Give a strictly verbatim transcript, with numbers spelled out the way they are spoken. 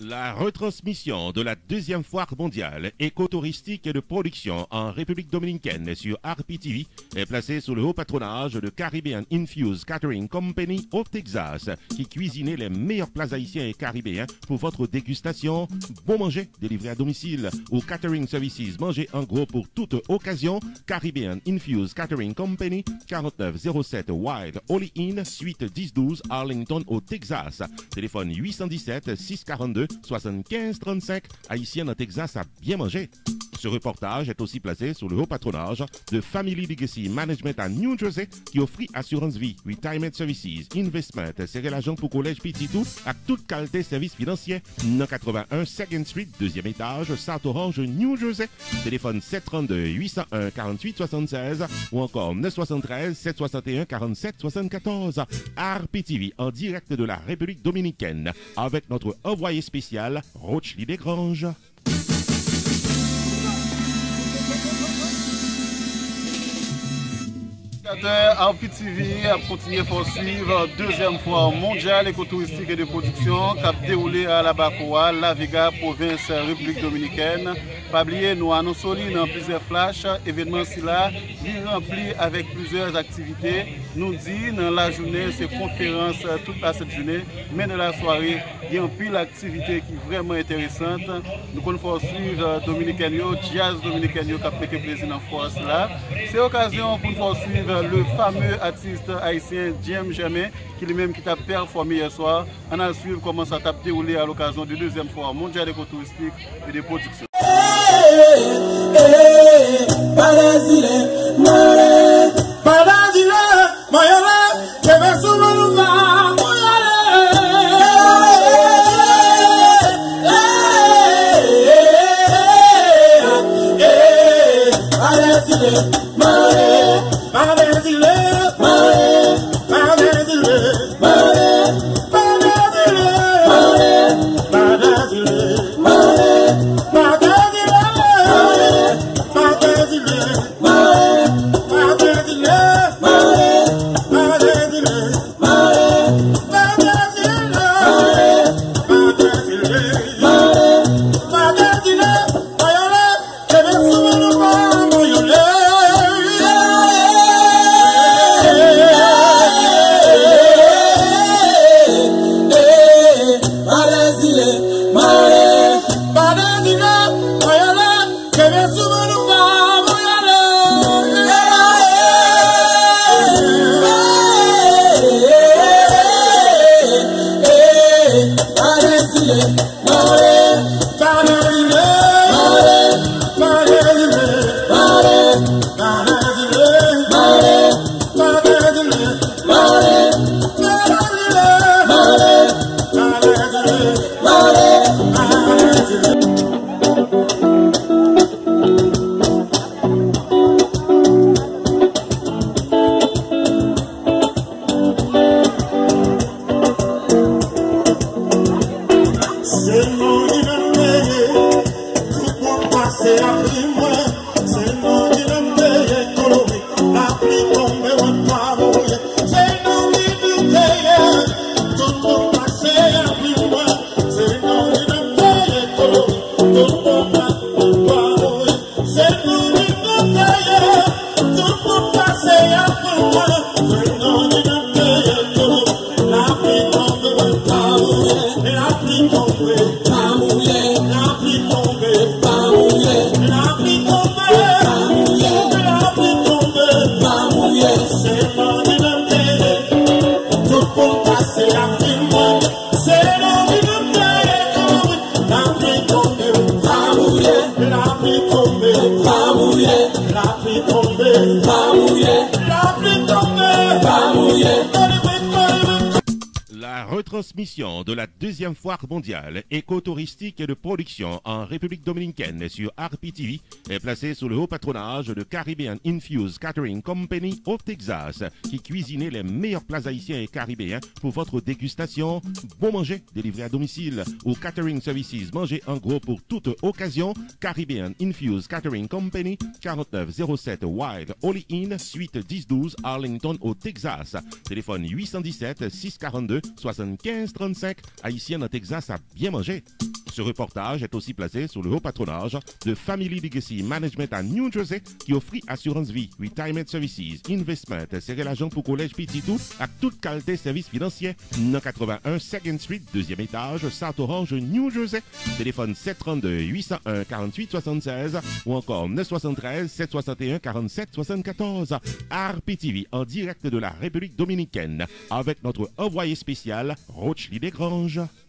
La retransmission de la deuxième foire mondiale écotouristique et de production en République dominicaine sur R P T V est placée sous le haut patronage de Caribbean Infused Catering Company au Texas, qui cuisinait les meilleurs plats haïtiens et caribéens pour votre dégustation. Bon manger délivré à domicile ou Catering Services, manger en gros pour toute occasion. Caribbean Infused Catering Company, quarante-neuf zéro sept Wild Holly Inn, suite dix douze Arlington au Texas. Téléphone huit un sept, six quatre deux, soixante-quinze trente-cinq. Haïtien au Texas a bien mangé. Ce reportage est aussi placé sous le haut patronage de Family Legacy Management à New Jersey, qui offre assurance vie, retirement services, investment, serrer l'agent pour collège Petitou à toute qualité service financier. neuf cent quatre-vingt-un second Street, deuxième étage, South Orange, New Jersey. Téléphone sept trois deux, huit zéro un, quarante-huit soixante-seize ou encore neuf un trois, sept soix un, quarante-sept soixante-quatorze. R P T V en direct de la République dominicaine avec notre envoyé spécial Rochely Desgranges. R P T V a continué à poursuivre deuxième fois mondiale écotouristique et de production qui a déroulé à la Bacoa, La Vega, province République dominicaine. Pas oublier, nous annonçons dans plusieurs flashs, événements si là, il rempli avec plusieurs activités. Nous dit dans la journée, c'est conférence toute la cette journée, mais dans la soirée, il y a un pile d'activités qui est vraiment intéressante. Nous allons poursuivre Dominicain, Jazz Dominicain qui a fait plaisir dans force là. C'est l'occasion pour nous poursuivre le fameux artiste haïtien Diem Germain, qui lui-même qui a performé hier soir. On a suivi comment ça a déroulé à l'occasion de deuxième fois mondiale écotouristique et de production. Retransmission de la deuxième foire mondiale écotouristique et de production en République dominicaine sur R P T V est placée sous le haut patronage de Caribbean Infused Catering Company au Texas, qui cuisinait les meilleurs plats haïtiens et caribéens pour votre dégustation. Bon manger délivré à domicile ou Catering Services, manger en gros pour toute occasion. Caribbean Infused Catering Company, quarante-neuf zéro sept Wild Holly Inn, suite dix douze Arlington au Texas. Téléphone huit un sept, six quatre deux, soixante-quinze trente-cinq. Haïtien au Texas a bien mangé. Ce reportage est aussi placé sous le haut patronage de Family Legacy Management à New Jersey qui offre assurance vie, retirement services, investment, c'est l'agent pour collège Petit-Tout à toute qualité service financier. Dans quatre-vingt-un second Street, deuxième étage, South Orange, New Jersey. Téléphone sept trois deux, huit zéro un, quarante-huit soixante-seize ou encore neuf trois trois, sept six un, quarante-sept soixante-quatorze. R P T V en direct de la République dominicaine avec notre envoyé spécial Rochely Desgranges.